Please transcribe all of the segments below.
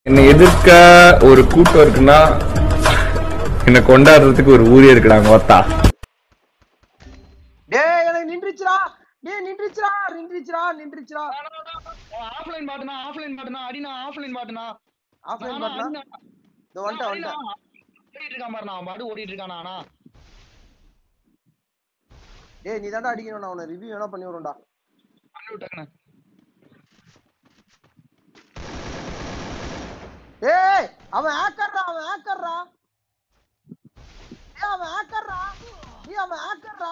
என்னை எதிர்க்க ஒரு கூட்டம் இருக்குன்னா என்னை கொண்டாடுறதுக்கு ஒரு ஊரே இருக்குடாங்க ஒத்தா. டேய் எனக்கு நின்றுச்சுடா. டேய் நின்றுச்சுடா நின்றுச்சுடா நின்றுச்சுடா. ஆஃப்லைன் பாட்டுனா அடினா ஆஃப்லைன் பாட்டுனா இதோ வந்துட்டேன். ஓடிட்டு இருக்கான் பாரு, நான் பாட்டு ஓடிட்டு இருக்கானா. டேய் நீ தான்டா அடிக்கணும், நான் உன்னை ரிவ்யூ வேணா பண்ணி விடுறேன்டா. பண்ணி விட்டாங்கண்ணே. ஏய் அவன் ஹேக்கர்டா, அவன் ஹேக்கர்டா. டேய் அவன் ஹேக்கர்டா. டேய் அவன் ஹேக்கர்டா.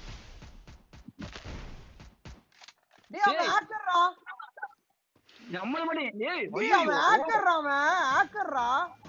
டேய் அவன் ஹேக்கர்டா. நம்மள மணி ஏய் டேய் அவன் ஹேக்கர்டா, அவன் ஹேக்கர்டா.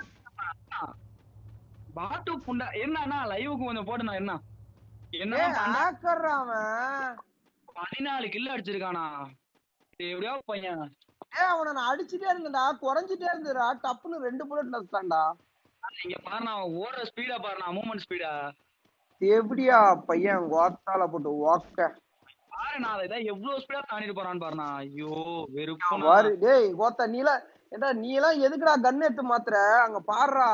பாட்டு புண்டா என்னன்னா லைவுக்கு கொஞ்சம் போடுனா என்ன ஹேக்கர்டா அவன். 14 கில் அடிச்சிருக்கானா. எப்படியா பையன். ஏய் அவனை நான் அடிச்சிட்டே இருந்தேன்டா, குறைஞ்சிட்டே இருந்ததுடா. டப்புன்னு 2 புல்லட் நசுட்டான்டா. நீங்க பாருண்ணா ஓடுற ஸ்பீடா பாருண்ணா, மூவ்மெண்ட் ஸ்பீடா. எப்படியா பையன் கோத்தால போட்டு ஓக்க பாருண்ணா, அதை எவ்வளவு ஸ்பீடா தாண்டிட்டு போறான்னு பாருண்ணா. ஐயோ வெறுப்பு பாரு. டேய் கோத்தா நீ எல்லாம் எதுக்குடா கன் எடுத்து மாத்துற? அங்க பாருடா.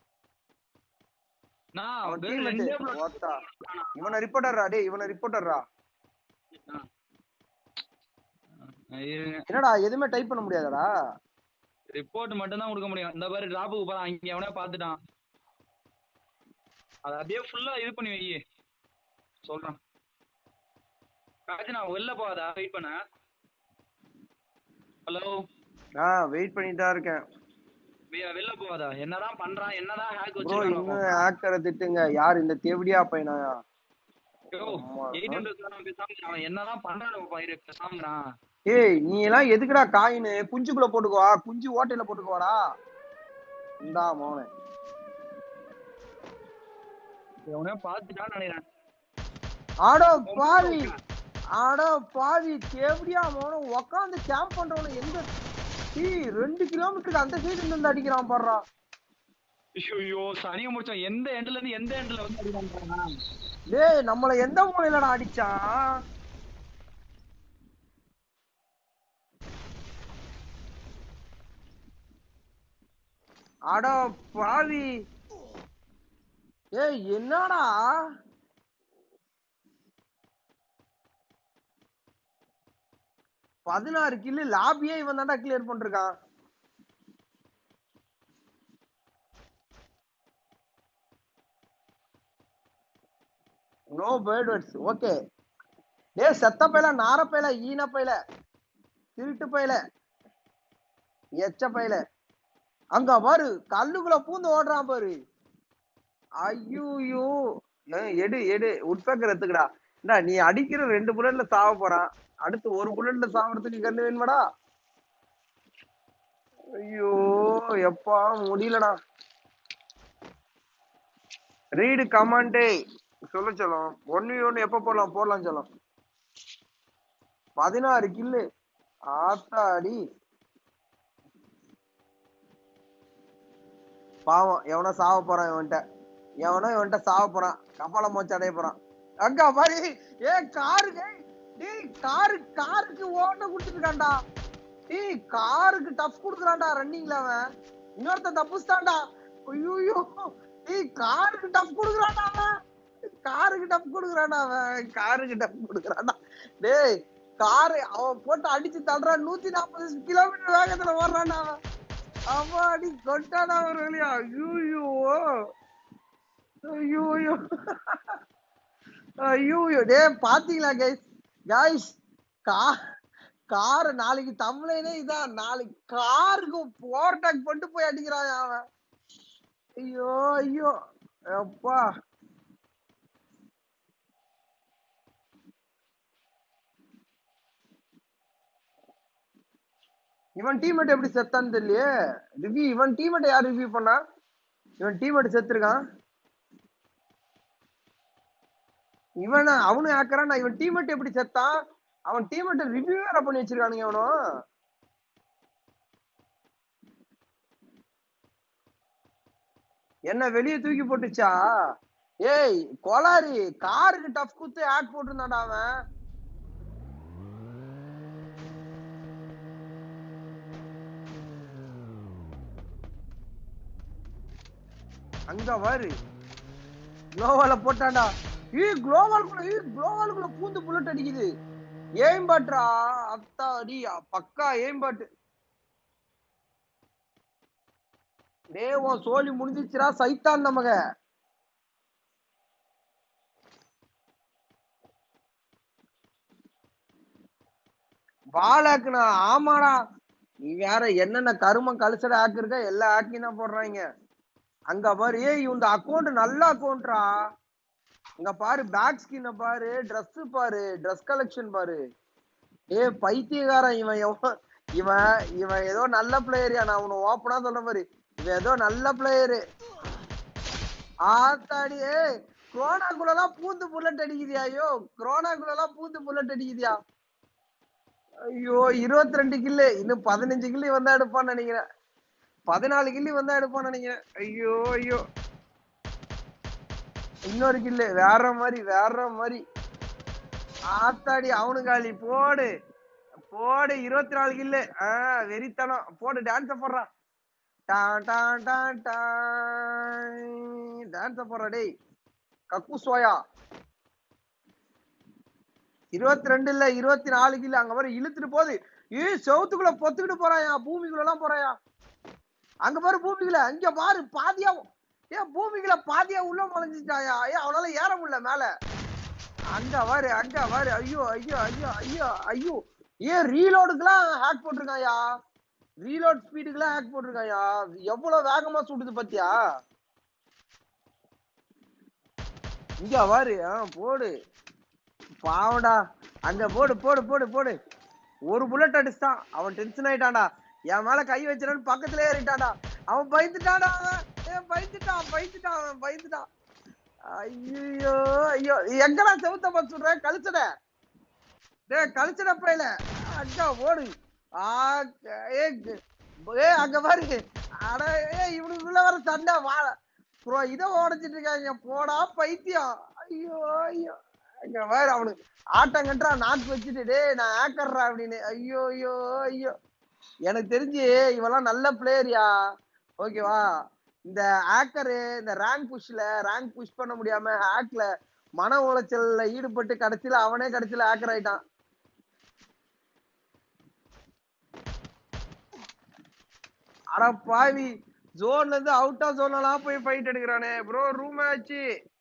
இவனை ரிப்போர்ட்டர்ரா. டேய் இவனை ரிப்போர்ட்டர்ரா. என்னடா எதுவுமே டைப் பண்ண முடியாதடா? ரிப்போர்ட் மட்டும் தான் கொடுக்க முடியும். இந்த மாதிரி டிராப்புக்கு போறான், இங்க எவனே பாத்துட்டான். அத அப்படியே ஃபுல்லா இது பண்ணி வை சொல்றான். நான் வெளில போகாதா, வெயிட் பண்ண. ஹலோ வெயிட் பண்ணிட்டு தான் இருக்கேன். வெளில போகாதா, என்னதான் பண்றான், என்னதான் ஹேக் ப்ரோ இன்னும் ஹேக்கரை திட்டுங்க. யார் இந்த தேவடியா பையனா? அவன் என்னதான் பண்றான் பேசாமறான். ஏய் நீ எல்லாம் எதுக்குடா காயின் குஞ்சுக்குள்ள போட்டுக்குவா, குஞ்சு ஓட்டையில போட்டுக்குவாடா. இந்தா மோனே எவனே பாத்துட்டான்னு நினைக்கிறேன். ஆடோ பாவி, ஆடோ பாவி தேவடியா மோனே உக்காந்து கேம்ப் பண்றவன எங்க 2 கிலோமீட்டருக்கு அந்த சைடு இருந்து அடிக்கிறான் பாடுறா. ஐயோ சனிய முடிச்சான். எந்த எண்ட்ல இருந்து எந்த எண்ட்ல வந்து அடிக்கிறான். டேய் நம்மள எந்த மூலையிலடா அடிச்சான்? அட பாவி. ஏய் என்னடா 16 கில்லு லாபியே இவன் தான்டா கிளியர் பண்ணிருக்கான். No bird words. ஓகே. டேய் செத்த பையல, நார பையல, ஈன பையல, திருட்டு பையல, எச்ச பையல. அங்க பாரு கல்லுக்குள்ள பூந்து ஓடுறான் பாரு. ஐயோ எடு எடு உட்பேக்கர் எடுத்துக்கடா. நீ அடிக்கிற 2 புல்லட்ல சாவ போறான். அடுத்து 1 புல்லட்ல சாவறதுக்கு கண்ணு வேணுமாடா? ஐயோ எப்பா முடியலடா. ரீடு கமாண்டே சொல்ல சொல்லும். 1v1 எப்ப போடலாம் சொல்லும். 16 கில்லு ஆத்தாடி. பாவம் எவனோ சாவ போறான். இவன்ட்ட சாவ போறான். கப்பால மோச்சு அடைய போறான். அக்கா பாரு. காருக்கு ஓட்ட குடுத்துட்டான்டா. காருக்கு டஃப் குடுக்குறான்டா ரன்னிங்ல அவன். இன்னொருத்த தப்புஸ்தான்டா. ஐயோ காருக்கு டஃப் குடுக்குறான்டா அவன். டேய் காரு அவன் போட்டு அடிச்சு தள்ளுறான். 140 கிலோமீட்டர் வேகத்துல ஓடுறான்டா அவன். அம்மாடி கொண்டாடா ஒரு வழியா. ஐயோ டேய் பாத்தீங்களா கைஸ் கார் நாளைக்கு தமிழனே இதான். நாளைக்கு காருக்கு ஓவர்டேக் பண்ணிட்டு போய் அடிக்கிறான் அவன். ஐயோ அப்பா. இவன் டீம்மேட் எப்படி செத்தான்னு தெரியலையே. ரிவ்யூ இவன் டீம்மேட் யார் ரிவ்யூ பண்ணா? இவன் டீம்மேட் செத்துருக்கான். அவனும் ஹேக்கரா? இவன் டீம்மேட் எப்படி செத்தான்? அவன் டீம்மேட் ரிவ்யூ வேற பண்ணி வச்சிருக்கானுங்க அவனும். என்ன வெளியே தூக்கி போட்டுச்சா? ஏய் கோளாரி காருக்கு டஃப் குத்து ஹேக் போட்டிருந்தான்டா அவன். அங்க பாரு குளோவால போட்டான்டா. குளோவாலுக்குள்ள பூந்து புல்லட் அடிக்குது. ஏம் பாட்ரா அத்தாடி பக்கா ஏம் பாட்டு. டேய் உன் சோலி முடிஞ்சிச்சுடா சைத்தான் நமக. வாழாக்குனா ஆமாடா. நீ வேற என்னென்ன கருமம் கழிச்சட ஆக்கு இருக்க எல்லா ஆக்கையும் தான் போடுறாங்க. அங்க பாரு இந்த அக்கௌண்ட் நல்ல அக்கௌண்ட்ரா. இங்க பாரு பேக் ஸ்கின் பாரு, ட்ரெஸ் பாரு, ட்ரெஸ் கலெக்ஷன் பாரு. பைத்தியக்காரன் இவன் இவன் இவன் ஏதோ நல்ல பிளேயரியா. நான் உன்னை ஓப்பனா சொல்ல பாரு, இவன் ஏதோ நல்ல பிளேயரு. ஆத்தாடி குரோனாக்குள்ளலாம் பூந்து புல்லட் அடிக்குதியா? ஐயோ குரோனாக்குள்ளலாம் பூந்து புல்லட் அடிக்குதியா? ஐயோ 22 கில்லு. இன்னும் 15 கில்லி வந்தா எடுப்பான்னு நினைக்கிறேன். 14 கில்லி வந்தா எடுப்பான்னு நினைக்கிறேன். ஐயோ ஐயோ இன்னொரு கில்லு வேற மாதிரி வேற மாதிரி. ஆத்தாடி அவனுக்காளி போடு போடு 24 கில்லு. வெறித்தனம் போடு. டான்ஸ போடுறான். டான்ஸ போடுறா டேய் கக்கு சோயா. 22 இல்ல 24 கில்லு. அங்க பாரு இழுத்துட்டு போகுது. செவுத்துக்குள்ள பொத்துக்கிட்டு போறாயா, பூமிக்குள்ள எல்லாம் போறாயா. அங்க பாரு பூமிக்குள்ள, அங்க பாரு பாதியா. பூமிக்குள்ள பாதியா உள்ள முளைஞ்சிட்டாயா. அவனால ஏற முடியல மேல. அங்க பாரு அங்க பாரு. ஐயோ ஐயோ ஐயோ ஐயோ ஐயோ. ரீலோடுக்குலாம் ஹேக் போட்டிருக்காயா. ரீலோட் ஸ்பீடுக்குலாம் ஹேக் போட்டிருக்காயா. எவ்வளவு வேகமா சுடுது பாத்தியா. இங்க பாரு போடு பாவடா. அங்க போடு போடு போடு போடு. ஒரு புல்லட் அடிச்சான். அவன் டென்ஷன் ஆயிட்டான்டா. என் மேல கை வச்சிடன்னு பக்கத்துல ஏறிட்டான்டா. அவன் பயந்துட்டான்டா. அவன் பயந்துட்டான். ஐயோ ஐயோ எங்கடா செவுத்த பார்த்து சொல்ற கழிச்சட. கழிச்சட பையில அக்கா ஓடு. அங்க பாரு. அட இவனுக்குள்ள வர சண்டை இதை உடைச்சிட்டு இருக்காங்க. போடா பைத்தியம். ஐயோ ஐயோ அங்க வேற அவனுக்கு ஆட்டம் கட்டுறா. நாக்கு வச்சுட்டு நான் ஆக்கர்றா அப்படின்னு. ஐயோ ஐயோ ஐயோ. எனக்கு தெரிஞ்சு இவெல்லாம் நல்ல பிளேயரியா. ஓகேவா. இந்த ஹேக்கரு இந்த ரேங்க் புஷ் பண்ண முடியாம ஹேக்ல மன உளைச்சல்ல ஈடுபட்டு கடைசியில அவனே கடைசியில ஹேக்கர் ஆயிட்டான். அட பாவி ஜோன்ல இருந்து அவுட் ஆஃப் ஜோன்லாம் போய் ஃபைட் எடுக்கிறானே ப்ரோ. ரூம் ஆச்சு.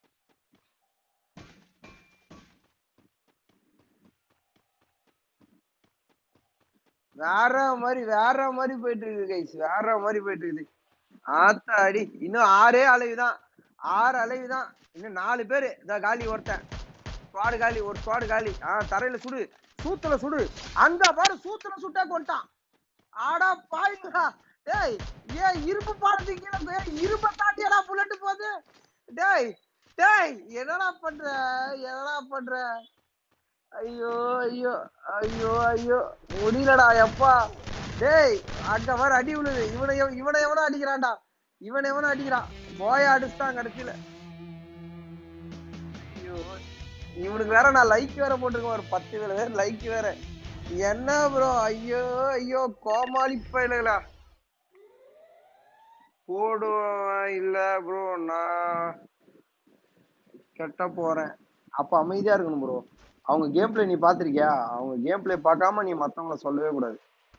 வேற மாதிரி போயிட்டு இருக்கு கைஸ். வேற மாதிரி போயிட்டு இருக்குது. ஆத்தாடி இன்னும் 6 அலைவுதான். 6 அலைவுதான். இன்னும் 4 பேரு. இந்த காலி ஒருத்தன். ஸ்குவாடு காலி. ஒரு ஸ்குவாடு காலி. தரையில சுடு. சூத்துல சுடு. அங்க பாரு சூத்துல சுட்டா கொண்டான். ஆடா பாய்ங்களா. டேய் இரும்பு பாடத்துக்கு இரும்ப தாட்டியடா புல்லட்டு போகுது. டேய் டேய் என்னடா பண்ற. ஐயோ ஐயோ ஐயோ ஐயோ முடியலடா எப்பா. டேய் அங்க வர அடி விழுது. இவனை எவனோ அடிக்கிறான்டா. அடிக்கிறான். போய அடிச்சுட்டான் கடைசியில. ஐயோ இவனுக்கு வேற நான் லைக் வேற போட்டிருக்கேன். ஒரு 10 பேர் லைக் வேற. என்ன ப்ரோ. ஐயோ ஐயோ கோமாளி பயிலுங்களா. போடுவேன் இல்ல ப்ரோ. நான் கெட்ட போறேன். அப்ப அமைதியா இருக்கணும் ப்ரோ. அவங்க கேம் பிளே நீ பாத்திருக்கியா. அவங்க கேம் பிளே பார்க்காம நீ மத்தவங்கள சொல்லவே கூடாது.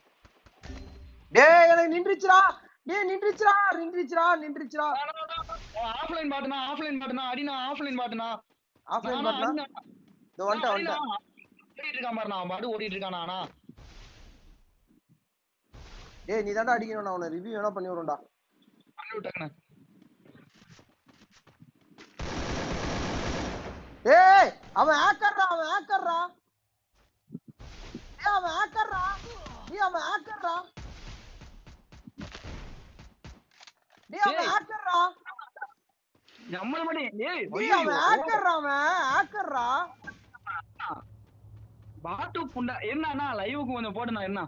டேய் எனக்கு நின்றுச்சுடா. ஆஃப்லைன் பாட்டுனா அடினா. ஆஃப்லைன் பாட்டுனா இந்த வந்துட்டா ஓடிட்டு இருக்கான் பாரு. நான் பாட்டு ஓடிட்டு இருக்கானா. டேய் நீ தான்டா அடிக்கணும். நான் உன்னை ரிவ்யூ வேணா பண்ணி விடுறேன்டா. பண்ணி விட்டாங்கண்ணே. ஏய் அவன் ஹேக்கர்ரா. நம்மள மட்டும் பாட்டு புண்டா. என்னன்னா லைவுக்கு கொஞ்சம் போட்டுனா என்ன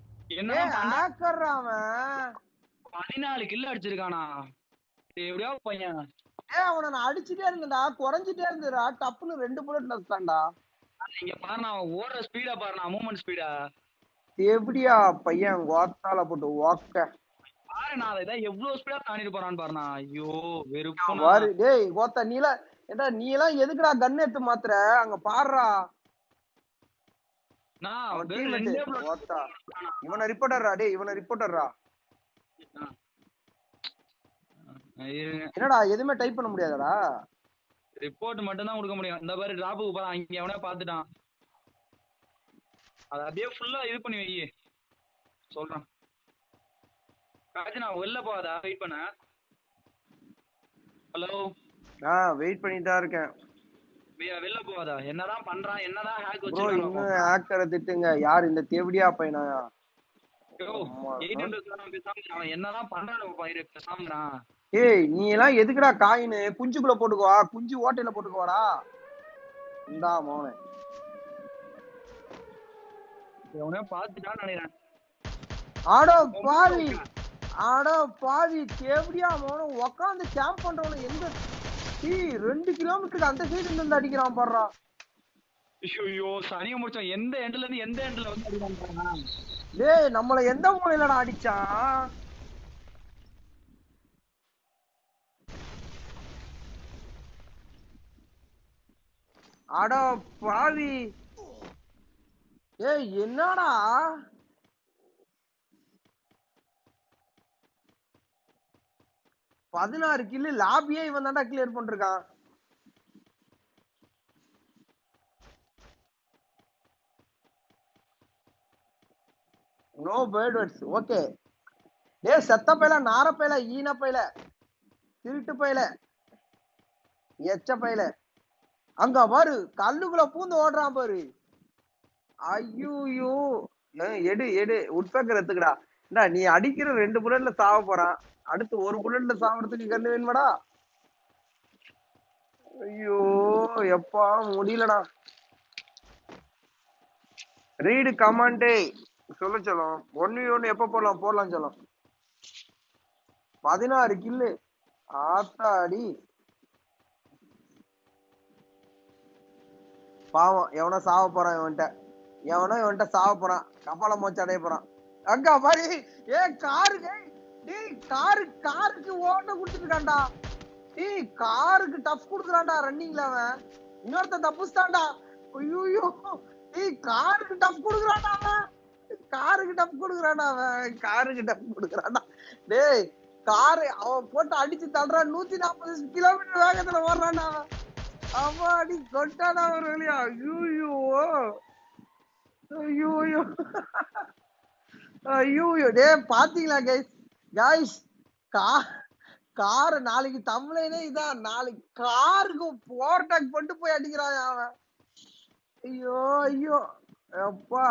14 கில் அடிச்சிருக்கானா. எப்படியா பையன். அவனை நான் அடிச்சுட்டே இருந்தேன்டா. குறைஞ்சிட்டே இருந்ததுடா. டப்புன்னு 2 புல்லட் நடிச்சான்டா. இங்க பாருண்ணா ஓடுற ஸ்பீடா பாருண்ணா. மூவ்மெண்ட் ஸ்பீடா எப்படியா பையன் கோத்தால போட்டு ஓக்க. பாரு. நான் இதை எவ்வளவு ஸ்பீடா தாண்டிட்டு போறான்னு பாருண்ணா. ஐயோ வெறுப்புண்ணா. பாரு டேய் கோத்தா நீ எல்லாம் எதுக்குடா கன் எடுத்து மாத்துற அங்க பாருடா நான் அவன் வெறும் டீம்மேட் ரெண்டே bullet கோத்தா இவனை ரிப்போர்ட்டர்ரா டேய் இவனை ரிப்போர்ட்டர்ரா இருங்க. என்னடா எதுவுமே டைப் பண்ண முடியாதடா ரிப்போர்ட் மட்டும் தான் கொடுக்க முடியும். இந்த மாதிரி டிராப்புக்கு போறான், இங்க எவனே பாத்துட்டான். அதை அப்படியே ஃபுல்லா இது பண்ணி வை சொல்றான். ராஜனா வெளில போகாதா, வெயிட் பண்ண. ஹலோ வெயிட் பண்ணிட்டு தான் இருக்கேன் வெளில போகாதா, என்னதான் பண்றான், என்னதான் ஹேக் ப்ரோ வச்சிருக்கான். இன்னும் ஹேக்கரை திட்டுங்க யார் இந்த தேவடியா பையனா அவன் என்னதான் பண்றான் பேசாமறான். ஏய் நீ எல்லாம் எதுக்குடா காயின்னு குஞ்சுக்குள்ள போட்டுக்குவா, குஞ்சு ஓட்டையில போட்டுக்குவாடா இந்தா மோனே எவனே பாத்துட்டான்னு நினைக்கிறேன். ஆடோ பாவி தேவடியா மோனே உக்காந்து கேம்ப் பண்றவன எங்க 2 கிலோமீட்டருக்கு அந்த சைடு இருந்து அடிக்கிறான் பாடுறா. ஐயோ சனியை முடிச்சோம், எந்த எண்ட்ல இருந்து எந்த எண்ட்ல வந்து அடிக்கிறான். டேய் நம்மள எந்த மூலையிலடா அடிச்சான்? அட பாவி ஏய் என்னடா 16 கில்லு லாபியே இவன் தான்டா கிளியர் பண்ணிருக்கான். No bird words okay. டேய் செத்த பையல நார பையல ஈன பையல திருட்டு பையல எச்ச பையல அங்க பாரு கல்லுக்குள்ள பூந்து ஓடுறான் பாரு. ஐயோ எடு உட்பேக்கர் எடுத்துக்கடா. நீ அடிக்கிற 2 புல்லட்ல சாவ போறான், அடுத்து 1 புல்லட்ல சாவறதுக்கு கண்ணு வேணுமாடா? ஐயோ எப்பா முடியலடா. ரீடு கமாண்டே சொல்லும் 1v1 எப்ப போடலாம் சொல்லும். 16 கில்லு ஆத்தாடி பாவம் எவனோ சாவ போறான், இவன்ட்ட சாவ போறான், கப்பால மோச்சு அடைய போறான். அங்க பாரு ஏ காருக்கு ஓட்ட குடுத்துட்டான்டா. காருக்கு டஃப் குடுக்குறான்டா ரன்னிங்ல அவன். இன்னொருத்த தப்புஸ்தான்டா. ஐயோ காருக்கு டஃப் குடுக்குறான்டா அவன். டேய் காரு அவன் போட்டு அடிச்சு தள்ளுறான், 140 கிலோமீட்டர் வேகத்துல ஓடுறான்டா அவன். அவன் அடி கொட்டானா ஒரு வழியா. ஐயோ டே பாத்தீங்களா கைஸ் கார் நாளைக்கு தமிழனே இதான், நாளைக்கு காருக்கு ஓவர்டேக் பண்ணிட்டு போய் அடிக்கிறான் அவன். ஐயோ அப்பா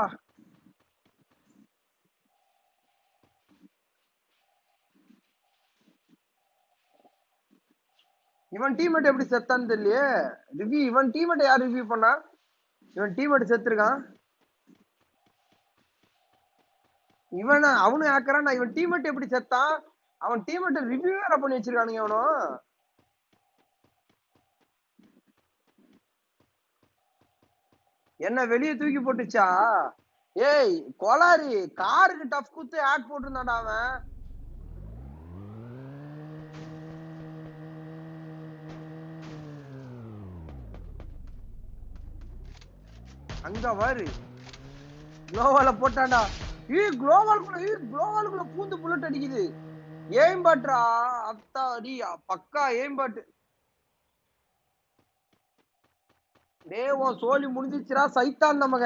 இவன் டீம்மேட் எப்படி செத்தான்னு தெரியலையே. இவன் டீம்மேட் யார் ரிவ்யூ பண்ணா? இவன் டீம்மேட் செத்துருக்கான். அவனு ஹேக்கரான். இவன் டீம்மேட் எப்படி செத்தான்? அவன் டீம்மேட் ரிவ்யூ வேற பண்ணி வச்சிருக்கானுங்க அவனோ. என்ன வெளியே தூக்கி போட்டுச்சா? ஏய் கோளாரி காருக்கு டஃப் குத்து ஹேக் போட்டிருந்தான்டா அவன். அங்க பாரு குளோவால போட்டான்டா. குளோவாலுக்குள்ள பூந்து புல்லட் அடிக்குது. ஏம் பாட்ரா அத்தாடி பக்கா ஏம் பாட்டு. டேய் உன் சோலி முடிஞ்சிச்சுடா சைத்தான் நமக.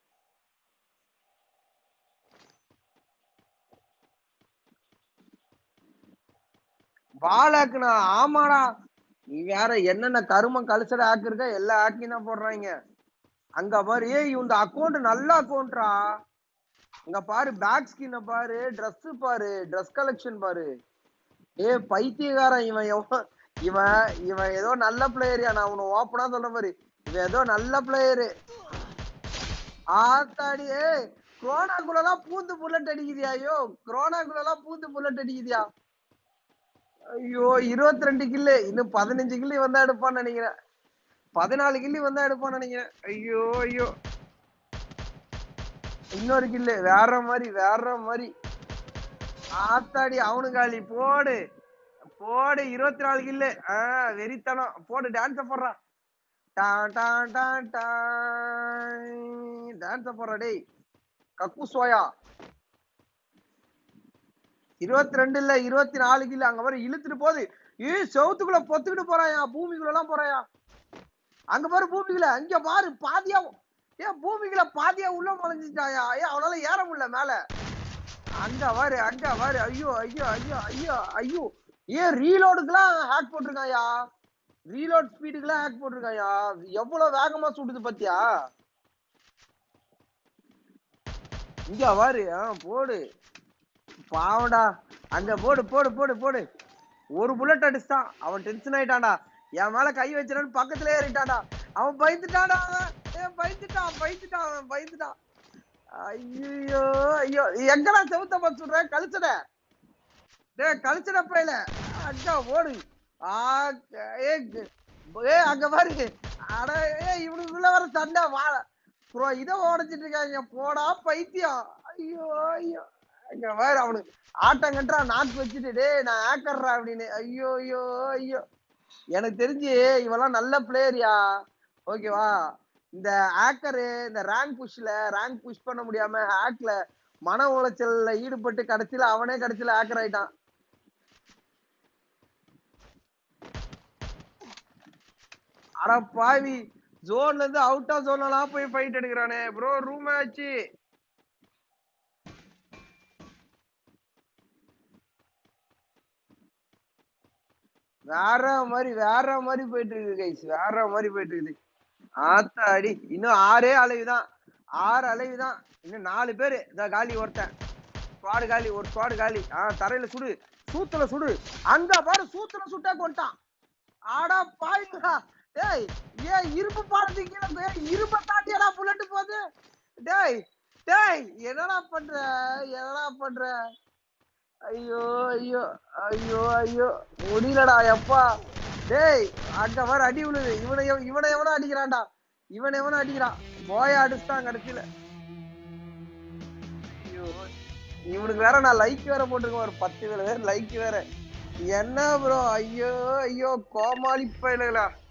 வாழாக்குனா ஆமாடா. நீ வேற என்னென்ன கருமம் கழிச்சட ஹேக் இருக்க எல்லா ஹேக்கையும் தான் போடுறாங்க. அங்க பாரு இந்த அக்கௌண்ட் நல்ல அக்கௌண்ட்ரா. அங்க பாரு பேக் ஸ்கின் பாரு, ட்ரெஸ் பாரு, ட்ரெஸ் கலெக்ஷன் பாரு. பைத்தியக்காரன் இவன் ஏதோ நல்ல பிளேயரியா. நான் உன்னை ஓப்பனா சொல்ற மாதிரி இவன் ஏதோ நல்ல பிளேயரு. ஆத்தாடி குரோனாக்குள்ளலாம் பூந்து புல்லட் அடிக்குதியா? பூந்து புல்லட் அடிக்குதியா? ஐயோ 22 கில்லு, இன்னும் 15 கில்லி வந்தா எடுப்பான்னு நினைக்கிறேன். 14 கில்லி வந்தா எடுப்பான்னு நினைக்கிறேன். ஐயோ இன்னொரு கில்லு வேற மாதிரி. ஆத்தாடி அவனு காலி. போடு போடு 24 கில்லு. வெறித்தனம். போடு டான்ஸ போடுறா. டான்ஸ போடுறா டேய் கக்கு சோயா. 22 இல்ல 24 கில்லு. அங்க பாரு இழுத்துட்டு போகுது. செவுத்துக்குள்ள பொத்துக்கிட்டு போறாயா, பூமிக்குள்ள எல்லாம் போறாயா. அங்க பாரு பூமிக்குள்ள, அங்க பாரு பாதியா. பூமிக்குள்ள பாதியா உள்ள முளைஞ்சிட்டாயா. அவனால ஏற முடியல மேல. அங்க பாரு அங்க பாரு. ஐயோ ஐயோ ஐயோ ஐயோ ஐயோ. ரீலோடுக்குலாம் ஹேக் போட்டிருக்காயா. ரீலோட் ஸ்பீடுக்குலாம் ஹேக் போட்டிருக்காயா. எவ்வளவு வேகமா சுடுது பாத்தியா. இங்க பாரு. போடு பாவடா. அங்க போடு போடு போடு போடு. ஒரு புல்லட் அடிச்சான். அவன் டென்ஷன் ஆயிட்டான்டா. என் மேல கை வச்சிடான்னு பக்கத்துல ஏறிட்டான்டா. அவன் பயந்துட்டான்டா. பயந்துட்டான். ஐயோ ஐயோ. எங்கடா செவுத்த பார்த்து சொல்ற கழிச்சட. கழிச்சட பையில. அக்கா ஓடு. அங்க பாரு. அட இவனுக்குள்ள வர சண்டை ப்ரோ. இதை உடைச்சிட்டு இருக்காங்க. போடா பைத்தியம். ஐயோ ஐயோ. அங்க பாரு அவனுக்கு ஆட்டம் கட்டுறா. நாக்கு வச்சுட்டு டேய் நான் ஹேக்கர்றா அப்படின்னு. ஐயோ ஐயோ ஐயோ. எனக்கு தெரிஞ்சு இவெல்லாம் நல்ல பிளேயரியா. ஓகேவா. இந்த ஹேக்கரு இந்த ரேங்க் புஷ் பண்ண முடியாம ஹேக்ல மன உளைச்சல்ல ஈடுபட்டு கடைசியில அவனே கடைசியில ஹேக்கர் ஆயிட்டான். அட பாவி. ஜோன்ல இருந்து அவுட் ஆஃப் ஜோன்லாம் போய் ஃபைட் எடுக்கிறானே ப்ரோ. ரூம் ஆச்சு. வேற மாதிரி போயிட்டு இருக்கு கைஸ். வேற மாதிரி போயிட்டு இருக்குது. ஆத்தாடி. இன்னும் 6 அலைவுதான். 6 அலைவுதான். இன்னும் 4 பேரு. காலி ஒருத்தன். ஸ்குவாடு காலி. ஒரு ஸ்குவாடு காலி. தரையில சுடு. சூத்துல சுடு. அங்க பாரு சூத்துல சுட்டா கொண்டான். ஆடா பாய்ங்களா. டேய் இரும்பு பாடத்துக்கு இரும்ப தாட்டியடா புல்லட்டு போகுது. டேய் என்னடா பண்ற. ஐயோ ஐயோ ஐயோ ஐயோ. முடியலடா எப்பா. டேய் அங்க வர அடி விழுது. இவனை எவனோ அடிக்கிறான்டா. போய அடிச்சுட்டான் கடைசியில. ஐயோ. இவனுக்கு வேற நான் லைக் வேற போட்டிருக்கேன். ஒரு 10 பேர் லைக் வேற. என்ன ப்ரோ. ஐயோ ஐயோ கோமாளி பயிலுங்களா.